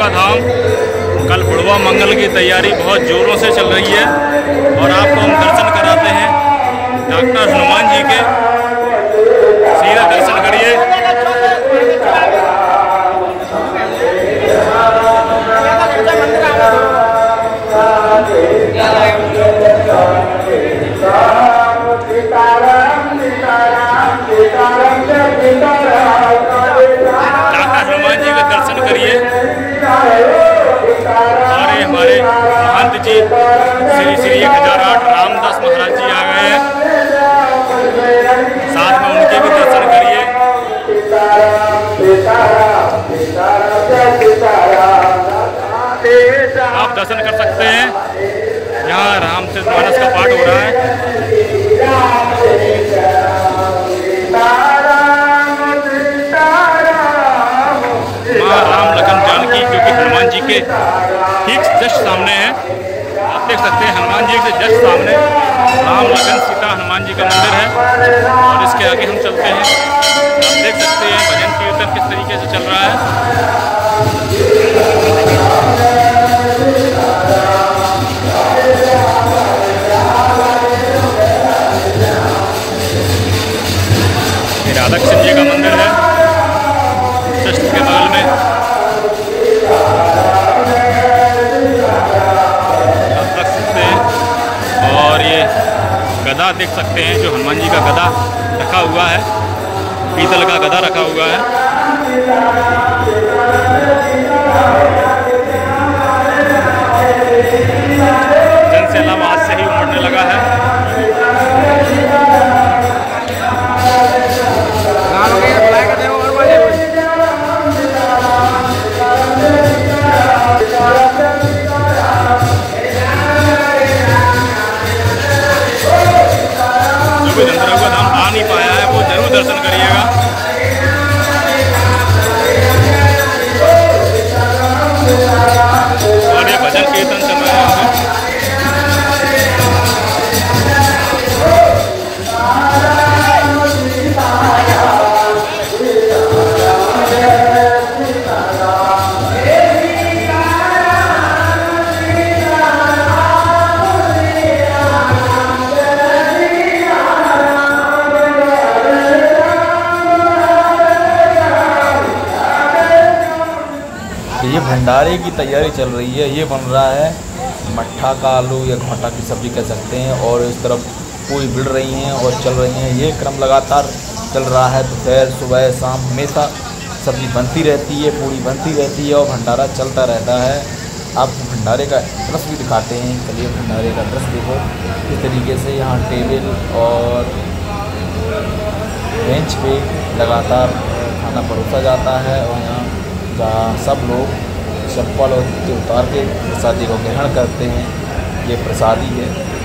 चंद्ररुआ धाम कल बुढ़वा मंगल की तैयारी बहुत जोरों से चल रही है और आपको हम दर्शन कराते हैं डॉक्टर हनुमान जी के। सीधा दर्शन करिए। डॉक्टर हनुमान जी के दर्शन करिए। और ये हमारे महंत जी श्री श्री 1008 रामदास महाराज जी आ गए हैं, साथ में उनके भी दर्शन करिए। आप दर्शन कर सकते हैं। यहाँ रामचरितमानस का पाठ हो रहा है। माँ राम लखन जानकी जो कि हनुमान जी के ठीक जस्ट सामने है। आप देख सकते हैं हनुमान जी के जस्ट सामने राम लखन सीता हनुमान जी का मंदिर है। और इसके आगे हम चलते हैं। आप देख सकते हैं भजन कीर्तन किस तरीके से चल रहा है। ये राधा कृष्ण जी का मंदिर है जस्ट के बगल में। आप देख सकते हैं। और ये गदा देख सकते हैं जो हनुमान जी का गदा रखा हुआ है, पीतल का गदा रखा हुआ है। जन सैलाब आज से ही उमड़ने लगा है। जो भी चंद्ररुआ धाम आ नहीं पाया है वो जरूर दर्शन करिएगा। और ये भजन कीर्तन चल रहा है यहाँ पे। ये भंडारे की तैयारी चल रही है। ये बन रहा है मट्ठा का आलू या घाटा की सब्ज़ी कह सकते हैं। और इस तरफ पूरी बिड़ रही हैं और चल रही हैं। ये क्रम लगातार चल रहा है। दोपहर सुबह शाम हमेशा सब्ज़ी बनती रहती है, पूरी बनती रहती है और भंडारा चलता रहता है। आपको भंडारे का दृश्य भी दिखाते हैं। चलिए भंडारे का दृश्य देखो किस तरीके से यहाँ टेबल और बेंच पे लगातार खाना परोसा जाता है। और यहाँ जहाँ सब लोग चप्पल और जूते उतार के प्रसादी को ग्रहण करते हैं। ये प्रसादी है।